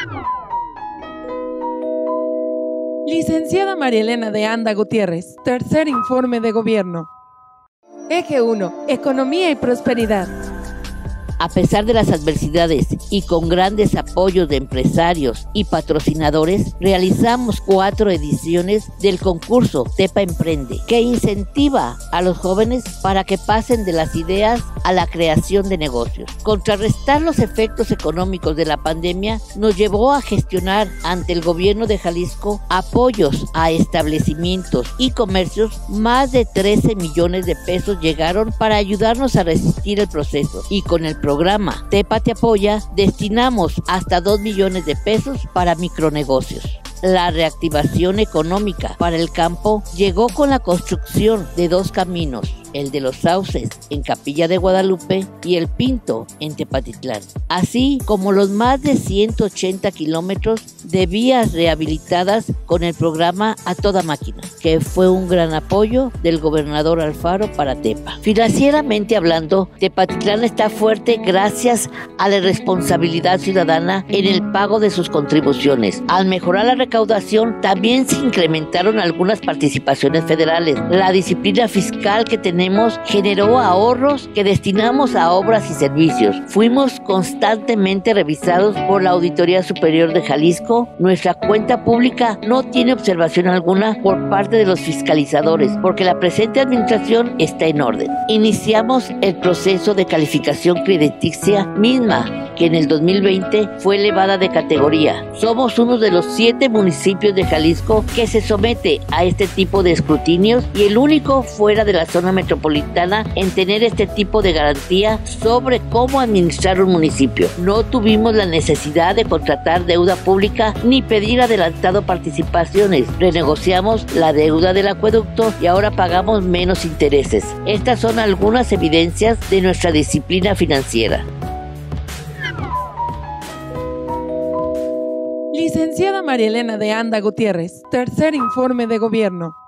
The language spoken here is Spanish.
Licenciada María Elena de Anda Gutiérrez, tercer informe de gobierno. Eje 1. Economía y prosperidad. A pesar de las adversidades y con grandes apoyos de empresarios y patrocinadores, realizamos 4 ediciones del concurso Tepa Emprende, que incentiva a los jóvenes para que pasen de las ideas a la creación de negocios. Contrarrestar los efectos económicos de la pandemia nos llevó a gestionar ante el gobierno de Jalisco apoyos a establecimientos y comercios. Más de 13 millones de pesos llegaron para ayudarnos a resistir el proceso, y con el programa Tepa te apoya, destinamos hasta 2 millones de pesos para micronegocios. La reactivación económica para el campo llegó con la construcción de 2 caminos, el de los Sauces en Capilla de Guadalupe y el Pinto en Tepatitlán, así como los más de 180 kilómetros de vías rehabilitadas con el programa A Toda Máquina, que fue un gran apoyo del gobernador Alfaro para Tepa. Financieramente hablando, Tepatitlán está fuerte gracias a la responsabilidad ciudadana en el pago de sus contribuciones. Al mejorar la recaudación, también se incrementaron algunas participaciones federales. La disciplina fiscal que tenemos generó ahorros que destinamos a obras y servicios. Fuimos constantemente revisados por la Auditoría Superior de Jalisco. Nuestra cuenta pública no tiene observación alguna por parte de los fiscalizadores, porque la presente administración está en orden. Iniciamos el proceso de calificación crediticia misma, que en el 2020 fue elevada de categoría. Somos uno de los 7 municipios de Jalisco que se somete a este tipo de escrutinios y el único fuera de la zona metropolitana en tener este tipo de garantía sobre cómo administrar un municipio. No tuvimos la necesidad de contratar deuda pública ni pedir adelantado participaciones. Renegociamos la deuda del acueducto y ahora pagamos menos intereses. Estas son algunas evidencias de nuestra disciplina financiera. Licenciada María Elena de Anda Gutiérrez, tercer informe de gobierno.